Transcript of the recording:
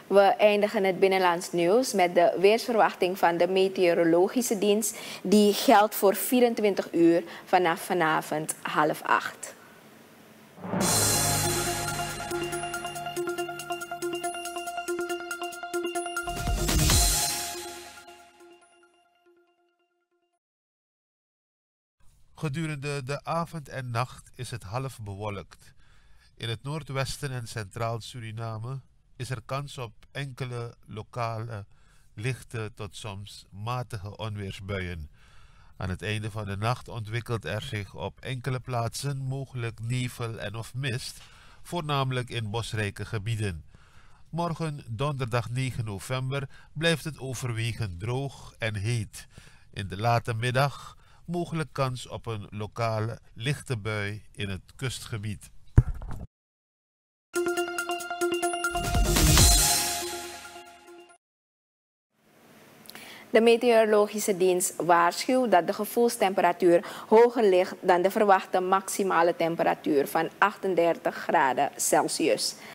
We eindigen het binnenlands nieuws met de weersverwachting van de meteorologische dienst. Die geldt voor 24 uur vanaf vanavond 7:30. Gedurende de avond en nacht is het half bewolkt. In het noordwesten en centraal Suriname is er kans op enkele lokale lichte tot soms matige onweersbuien. Aan het einde van de nacht ontwikkelt er zich op enkele plaatsen mogelijk nevel en of mist, voornamelijk in bosrijke gebieden. Morgen, donderdag 9 november, blijft het overwegend droog en heet. In de late middag mogelijk kans op een lokale lichte bui in het kustgebied. De meteorologische dienst waarschuwt dat de gevoelstemperatuur hoger ligt dan de verwachte maximale temperatuur van 38 graden Celsius.